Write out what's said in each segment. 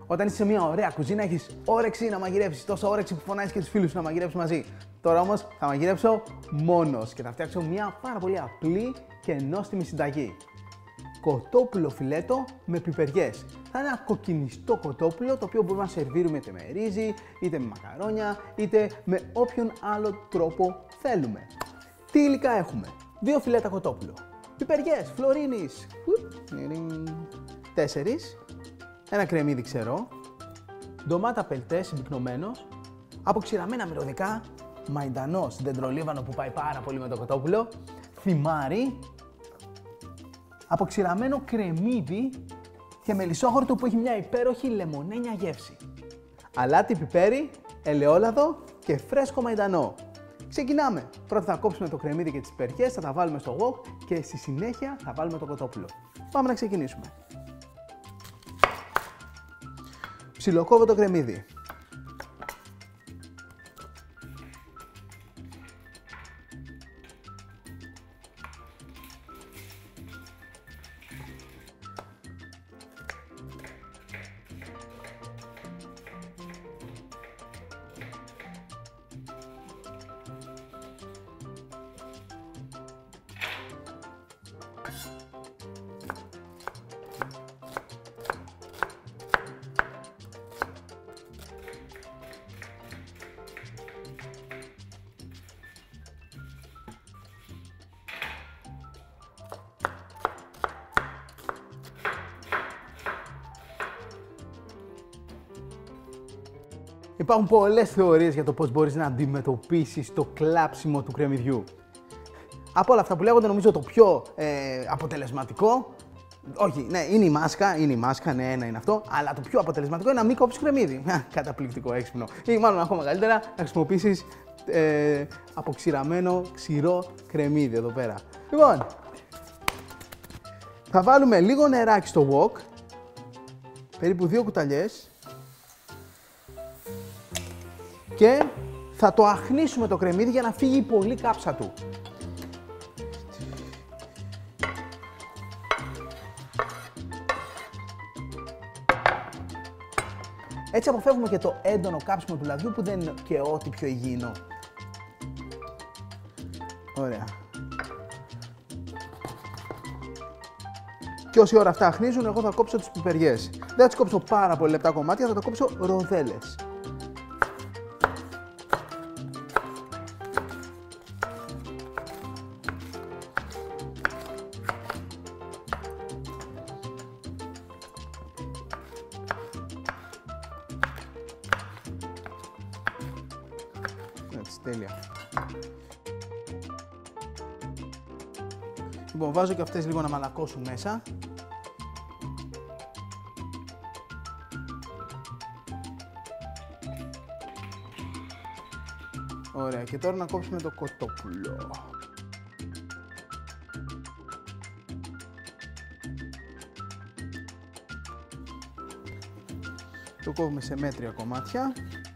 Όταν είσαι σε μια ωραία κουζίνα, έχεις όρεξη να μαγειρεύσεις. Τόσο όρεξη που φωνάζεις και τους φίλους σου να μαγειρέψεις μαζί. Τώρα όμως θα μαγειρέψω μόνος και θα φτιάξω μια πάρα πολύ απλή και νόστιμη συνταγή. Κοτόπουλο φιλέτο με πιπεριές. Θα είναι ένα κοκκινιστό κοτόπουλο το οποίο μπορούμε να σερβίρουμε είτε με ρύζι, είτε με μακαρόνια, είτε με όποιον άλλο τρόπο θέλουμε. Τι υλικά έχουμε? 2 φιλέτα κοτόπουλο. Πιπεριές, φλωρίνης. 4. Ένα κρεμμύδι ξερό. Ντομάτα πελτέ συμπυκνωμένος. Αποξηραμένα μυρωδικά. Μαϊντανός, δεντρολίβανο που πάει πάρα πολύ με το κοτόπουλο. Θυμάρι. Αποξηραμένο κρεμμύδι και μελισσόχορτο που έχει μια υπέροχη λεμονένια γεύση. Αλάτι πιπέρι, ελαιόλαδο και φρέσκο μαϊντανό. Ξεκινάμε. Πρώτα θα κόψουμε το κρεμμύδι και τις πιπεριές, θα τα βάλουμε στο wok και στη συνέχεια θα βάλουμε το κοτόπουλο. Πάμε να ξεκινήσουμε. Ψιλοκόβω το κρεμμύδι. Υπάρχουν πολλές θεωρίες για το πώς μπορείς να αντιμετωπίσεις το κλάψιμο του κρεμμυδιού. Από όλα αυτά που λέγονται, νομίζω το πιο αποτελεσματικό, όχι, ναι, είναι η μάσκα, ναι, ένα είναι αυτό, αλλά το πιο αποτελεσματικό είναι να μην κόψεις κρεμμύδι. Καταπληκτικό, έξυπνο. Ή μάλλον ακόμα καλύτερα, να χρησιμοποιήσεις αποξηραμένο ξηρό κρεμμύδι εδώ πέρα. Λοιπόν, θα βάλουμε λίγο νεράκι στο wok, περίπου 2 κουταλιές. Και θα το αχνίσουμε το κρεμμύδι για να φύγει η πολλή κάψα του. Έτσι αποφεύγουμε και το έντονο κάψιμο του λαδιού που δεν είναι και ό,τι πιο υγιεινό. Ωραία. Και όση ώρα αυτά αχνίζουν, εγώ θα κόψω τις πιπεριές. Δεν θα τις κόψω πάρα πολύ λεπτά κομμάτια, θα τα κόψω ροδέλες. Έτσι, τέλεια. Λοιπόν, βάζω και αυτές λίγο να μαλακώσουν μέσα. Ωραία, και τώρα να κόψουμε το κοτόπουλο. Το κόβουμε σε μέτρια κομμάτια.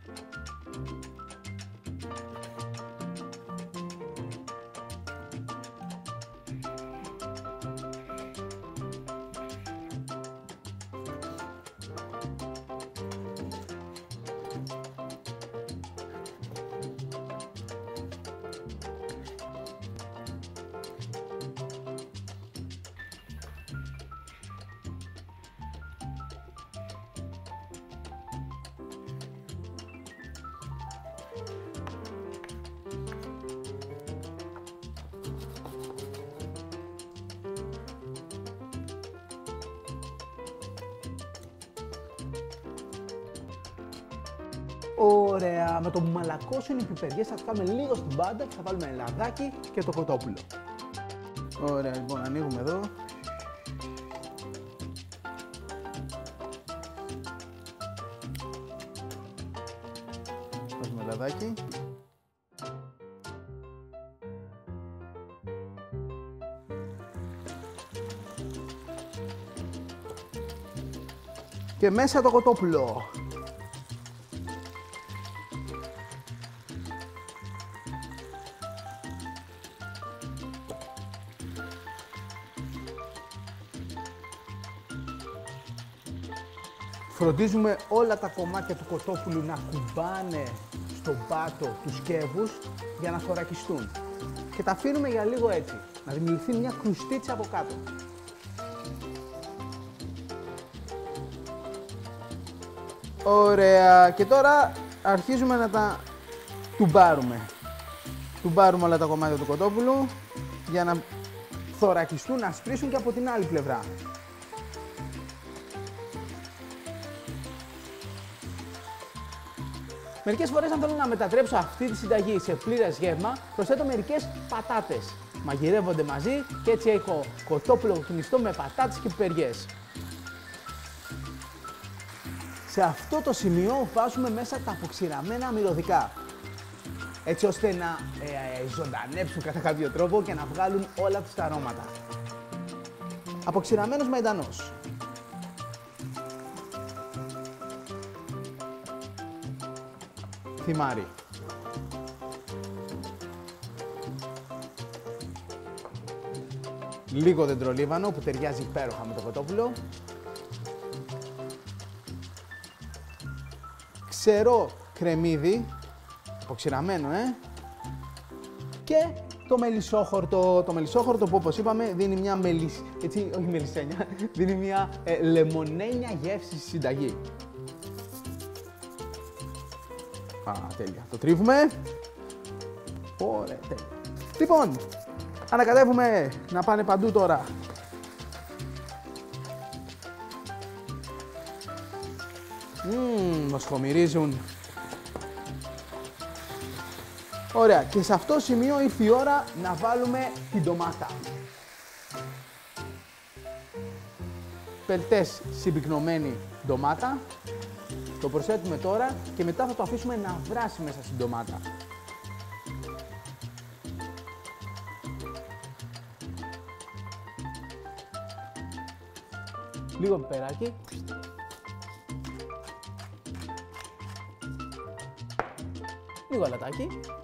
Ωραία, με το που μαλακώσουν οι πιπεριές θα κάνουμε λίγο στην πάντα και θα βάλουμε λαδάκι και το κοτόπουλο. Ωραία, λοιπόν, ανοίγουμε εδώ. Βάζουμε λαδάκι. Και μέσα το κοτόπουλο. Φροντίζουμε όλα τα κομμάτια του κοτόπουλου να κουμπάνε στον πάτο του σκεύους για να θωρακιστούν. Και τα αφήνουμε για λίγο έτσι, να δημιουργηθεί μια κρουστίτσα από κάτω. Ωραία. Και τώρα αρχίζουμε να τα τουμπάρουμε. Τουμπάρουμε όλα τα κομμάτια του κοτόπουλου για να θωρακιστούν, να σπρίσουν και από την άλλη πλευρά. Μερικές φορές, αν θέλω να μετατρέψω αυτή τη συνταγή σε πλήρες γεύμα, προσθέτω μερικές πατάτες. Μαγειρεύονται μαζί και έτσι έχω κοτόπουλο κοκκινιστό με πατάτες και πιπεριές. Σε αυτό το σημείο βάζουμε μέσα τα αποξηραμένα μυρωδικά, έτσι ώστε να ζωντανέψουν κατά κάποιο τρόπο και να βγάλουν όλα τους τα αρώματα. Αποξηραμένος μαϊντανός. Θυμάρι. Λίγο δεντρολίβανο που ταιριάζει υπέροχα με το κοτόπουλο. Ξερό κρεμμύδι, αποξηραμένο, και το μελισσόχορτο. Το μελισσόχορτο που, όπως είπαμε, δίνει μια όχι μελισσένια, δίνει μια λεμονένια γεύση στη συνταγή. Τέλεια. Το τρίβουμε. Ωραία, τέλεια. Λοιπόν, ανακατεύουμε να πάνε παντού τώρα. Μας χωμυρίζουν. Ωραία, και σε αυτό το σημείο ήρθε η ώρα να βάλουμε την ντομάτα. Πελτές συμπυκνωμένη ντομάτα. Το προσθέτουμε τώρα και μετά θα το αφήσουμε να βράσει μέσα στην ντομάτα. Λίγο πιπεράκι. Λίγο αλατάκι.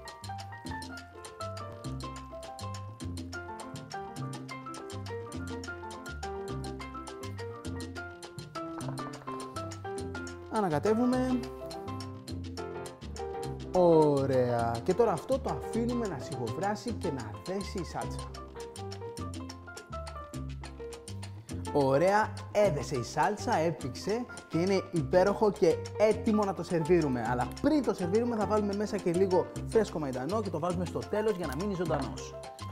Ανακατεύουμε. Ωραία. Και τώρα αυτό το αφήνουμε να σιγοβράσει και να δέσει η σάλτσα. Ωραία, έδεσε η σάλτσα, έπληξε και είναι υπέροχο και έτοιμο να το σερβίρουμε. Αλλά πριν το σερβίρουμε θα βάλουμε μέσα και λίγο φρέσκο μαϊντανό και το βάζουμε στο τέλος για να μείνει ζωντανός.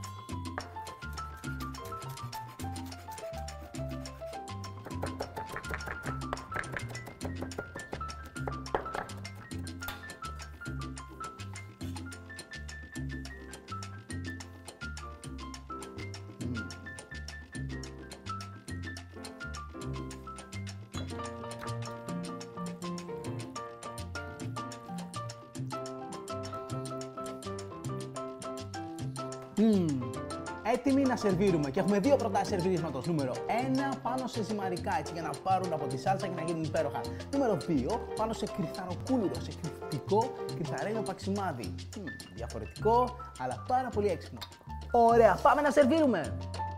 Έτοιμοι να σερβίρουμε και έχουμε δύο προτάσεις σερβιρίσματος. Νούμερο 1, πάνω σε ζυμαρικά, έτσι για να πάρουν από τη σάλτσα και να γίνουν υπέροχα. Νούμερο 2, πάνω σε κρυθαροκούλουρο, σε κρυφτικό κρυθαρένιο παξιμάδι. Διαφορετικό, αλλά πάρα πολύ έξυπνο. Ωραία, πάμε να σερβίρουμε!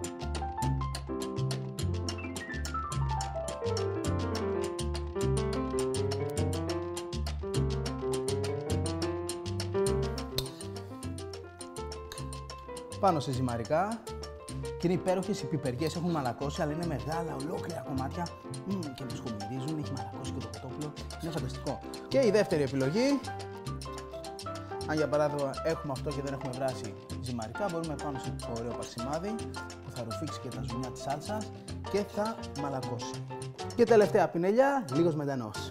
Πάνω σε ζυμαρικά και είναι υπέροχες οι πιπεριές, έχουν μαλακώσει, αλλά είναι μεγάλα, ολόκληρα κομμάτια και μας χωμυρίζουν, έχει μαλακώσει και το κοτόπουλο, είναι φανταστικό. Και η δεύτερη επιλογή, αν για παράδειγμα έχουμε αυτό και δεν έχουμε βράσει ζυμαρικά, μπορούμε πάνω σε ωραίο παξιμάδι που θα ρουφήξει και τα ζουμιά της σάλτσας και θα μαλακώσει. Και τελευταία πινελιά, λίγος μεντανός.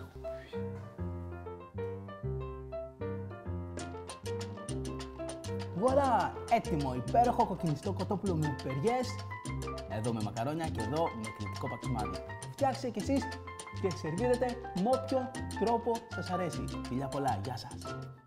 Βουαλά! Έτοιμο, υπέροχο κοκκινιστό κοτόπουλο με πιπεριές. Εδώ με μακαρόνια και εδώ με κρυφτικό παξιμάδι. Φτιάξτε κι εσείς και σερβίρετε με όποιο τρόπο σας αρέσει. Φιλιά πολλά, γεια σας!